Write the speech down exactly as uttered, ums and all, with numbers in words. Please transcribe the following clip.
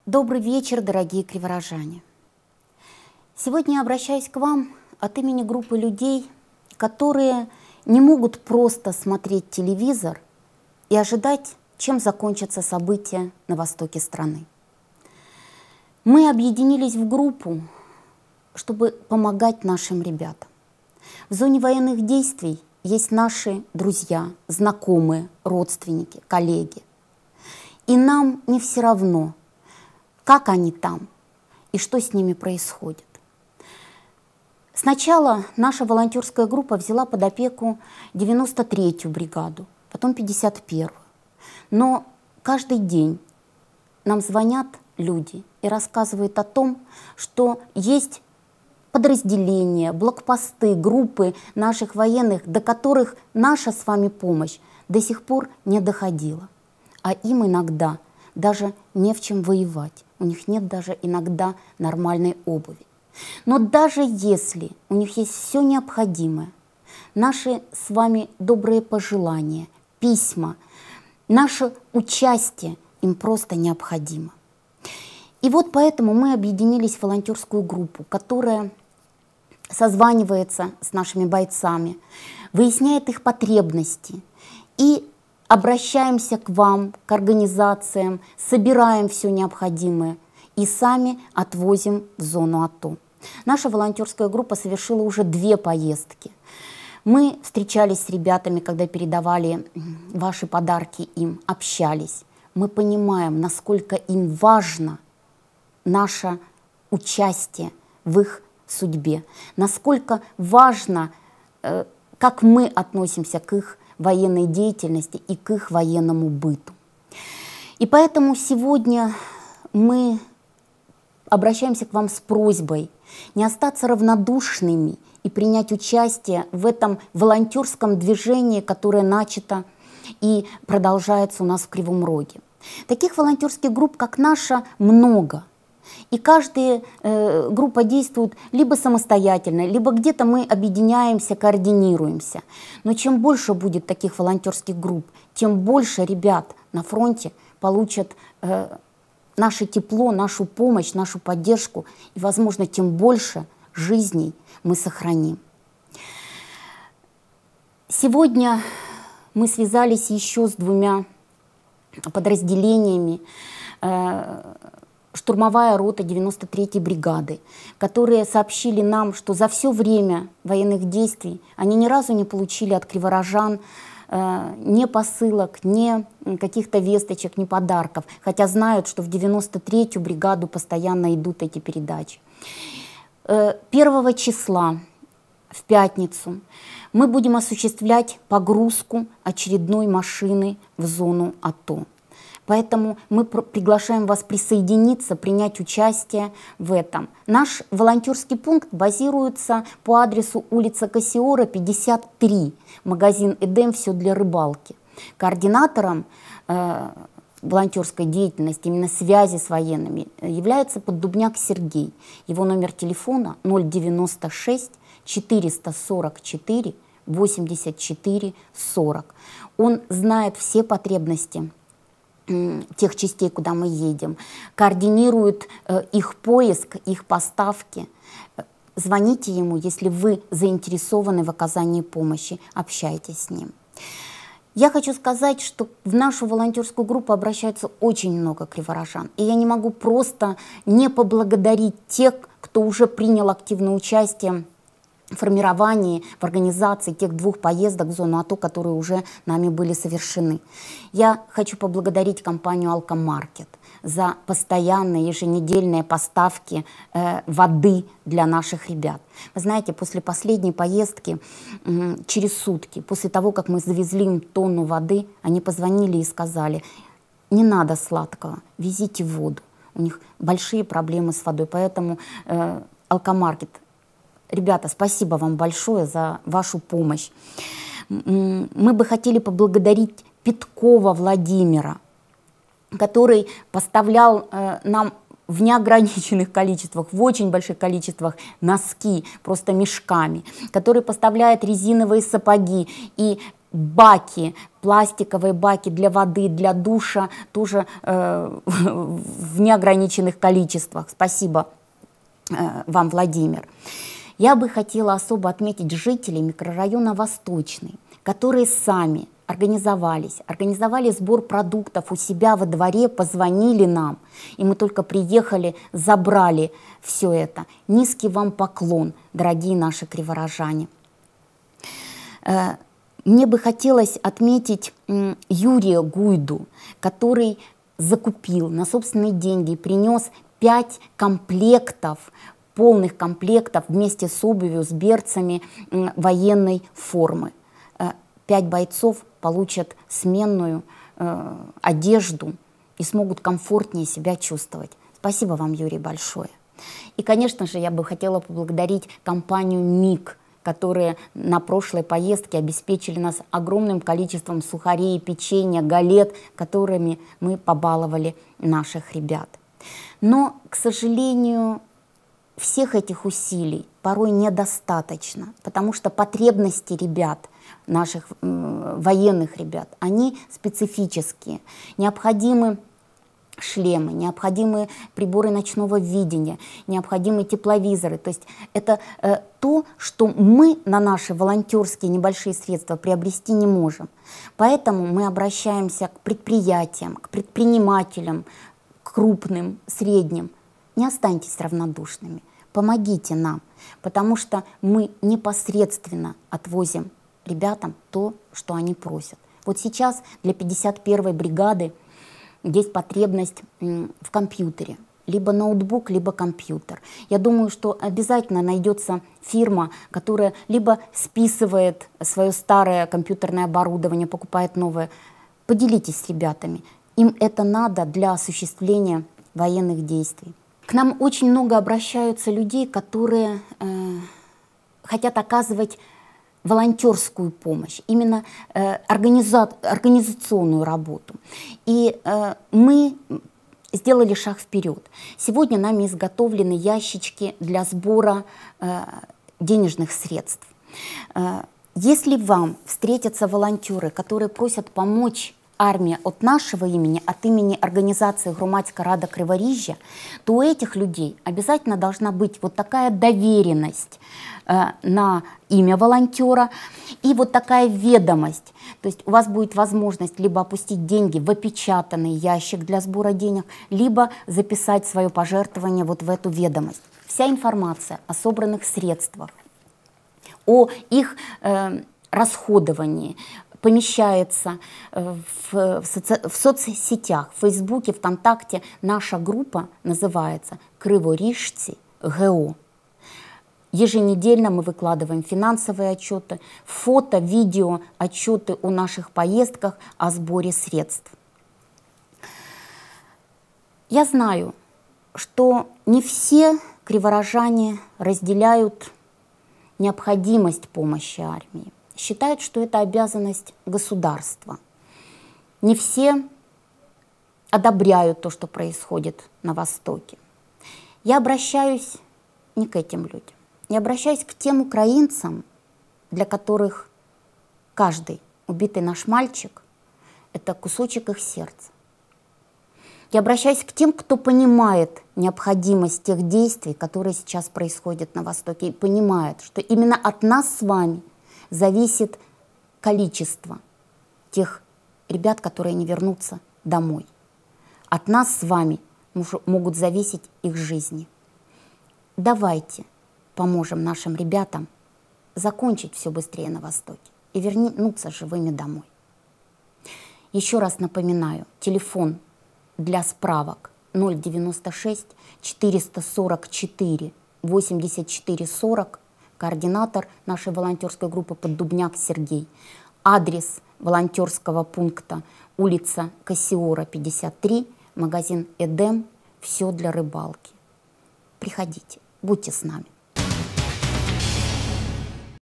Добрый вечер, дорогие криворожане. Сегодня я обращаюсь к вам от имени группы людей, которые не могут просто смотреть телевизор и ожидать, чем закончатся события на востоке страны. Мы объединились в группу, чтобы помогать нашим ребятам. В зоне военных действий есть наши друзья, знакомые, родственники, коллеги. И нам не все равно, как они там и что с ними происходит. Сначала наша волонтерская группа взяла под опеку девяносто третью бригаду, потом пятьдесят первую. Но каждый день нам звонят люди и рассказывают о том, что есть подразделения, блокпосты, группы наших военных, до которых наша с вами помощь до сих пор не доходила. А им иногда даже не в чем воевать. У них нет даже иногда нормальной обуви. Но даже если у них есть все необходимое, наши с вами добрые пожелания, письма, наше участие им просто необходимо. И вот поэтому мы объединились в волонтерскую группу, которая созванивается с нашими бойцами, выясняет их потребности и обращаемся к вам, к организациям, собираем все необходимое и сами отвозим в зону АТО. Наша волонтерская группа совершила уже две поездки. Мы встречались с ребятами, когда передавали ваши подарки им, общались. Мы понимаем, насколько им важно наше участие в их судьбе, насколько важно, как мы относимся к их военной деятельности и к их военному быту. И поэтому сегодня мы обращаемся к вам с просьбой не остаться равнодушными и принять участие в этом волонтерском движении, которое начато и продолжается у нас в Кривом Роге. Таких волонтерских групп, как наша, много. И каждая э, группа действует либо самостоятельно, либо где-то мы объединяемся, координируемся. Но чем больше будет таких волонтерских групп, тем больше ребят на фронте получат э, наше тепло, нашу помощь, нашу поддержку. И, возможно, тем больше жизней мы сохраним. Сегодня мы связались еще с двумя подразделениями. Э, штурмовая рота девяносто третьей бригады, которые сообщили нам, что за все время военных действий они ни разу не получили от криворожан э, ни посылок, ни каких-то весточек, ни подарков, хотя знают, что в девяносто третью бригаду постоянно идут эти передачи. Э, первого числа, в пятницу, мы будем осуществлять погрузку очередной машины в зону АТО. Поэтому мы приглашаем вас присоединиться, принять участие в этом. Наш волонтерский пункт базируется по адресу улица Кассиора, пятьдесят три, магазин «Эдем», все для рыбалки. Координатором э, волонтерской деятельности, именно связи с военными, является Поддубняк Сергей. Его номер телефона ноль девяносто шесть четыреста сорок четыре восемьдесят четыре сорок. Он знает все потребности тех частей, куда мы едем, координирует э, их поиск, их поставки. Звоните ему, если вы заинтересованы в оказании помощи, общайтесь с ним. Я хочу сказать, что в нашу волонтерскую группу обращаются очень много криворожан, и я не могу просто не поблагодарить тех, кто уже принял активное участие в формировании, в организации тех двух поездок в зону АТО, которые уже нами были совершены. Я хочу поблагодарить компанию «Алкомаркет» за постоянные еженедельные поставки э, воды для наших ребят. Вы знаете, после последней поездки, э, через сутки, после того, как мы завезли им тонну воды, они позвонили и сказали: не надо сладкого, везите воду. У них большие проблемы с водой, поэтому э, «Алкомаркет», ребята, спасибо вам большое за вашу помощь. Мы бы хотели поблагодарить Петкова Владимира, который поставлял э, нам в неограниченных количествах, в очень больших количествах носки, просто мешками, который поставляет резиновые сапоги. И баки, пластиковые баки для воды, для душа, тоже э, в неограниченных количествах. Спасибо э, вам, Владимир. Я бы хотела особо отметить жителей микрорайона Восточный, которые сами организовались, организовали сбор продуктов у себя во дворе, позвонили нам, и мы только приехали, забрали все это. Низкий вам поклон, дорогие наши криворожане. Мне бы хотелось отметить Юрия Гуйду, который закупил на собственные деньги, принес пять комплектов, полных комплектов вместе с обувью, с берцами военной формы. Пять бойцов получат сменную э, одежду и смогут комфортнее себя чувствовать. Спасибо вам, Юрий, большое. И, конечно же, я бы хотела поблагодарить компанию МИГ, которые на прошлой поездке обеспечили нас огромным количеством сухарей, печенья, галет, которыми мы побаловали наших ребят. Но, к сожалению, всех этих усилий порой недостаточно, потому что потребности ребят, наших э, военных ребят, они специфические. Необходимы шлемы, необходимы приборы ночного видения, необходимы тепловизоры. То есть это э, то, что мы на наши волонтерские небольшие средства приобрести не можем. Поэтому мы обращаемся к предприятиям, к предпринимателям, к крупным, средним. Не останьтесь равнодушными, помогите нам, потому что мы непосредственно отвозим ребятам то, что они просят. Вот сейчас для пятьдесят первой бригады есть потребность в компьютере, либо ноутбук, либо компьютер. Я думаю, что обязательно найдется фирма, которая либо списывает свое старое компьютерное оборудование, покупает новое. Поделитесь с ребятами, им это надо для осуществления военных действий. К нам очень много обращаются людей, которые э, хотят оказывать волонтерскую помощь, именно э, организа организационную работу. И э, мы сделали шаг вперед. Сегодня нами изготовлены ящички для сбора э, денежных средств. Э, если вам встретятся волонтеры, которые просят помочь армии от нашего имени, от имени организации «Громадська рада Криворіжжя», то у этих людей обязательно должна быть вот такая доверенность э, на имя волонтера и вот такая ведомость. То есть у вас будет возможность либо опустить деньги в опечатанный ящик для сбора денег, либо записать свое пожертвование вот в эту ведомость. Вся информация о собранных средствах, о их э, расходовании помещается в, в, соци в соцсетях, в Фейсбуке, ВКонтакте. Наша группа называется «Криворіжці ГО». Еженедельно мы выкладываем финансовые отчеты, фото, видео, отчеты о наших поездках, о сборе средств. Я знаю, что не все криворожане разделяют необходимость помощи армии, считают, что это обязанность государства. Не все одобряют то, что происходит на Востоке. Я обращаюсь не к этим людям. Я обращаюсь к тем украинцам, для которых каждый убитый наш мальчик – это кусочек их сердца. Я обращаюсь к тем, кто понимает необходимость тех действий, которые сейчас происходят на Востоке, и понимает, что именно от нас с вами зависит количество тех ребят, которые не вернутся домой. От нас с вами могут зависеть их жизни. Давайте поможем нашим ребятам закончить все быстрее на Востоке и вернуться живыми домой. Еще раз напоминаю, телефон для справок ноль девяносто шесть четыреста сорок четыре восемьдесят четыре сорок, координатор нашей волонтерской группы Поддубняк Сергей. Адрес волонтерского пункта улица Кассиора, пятьдесят три, магазин Эдем, все для рыбалки. Приходите, будьте с нами.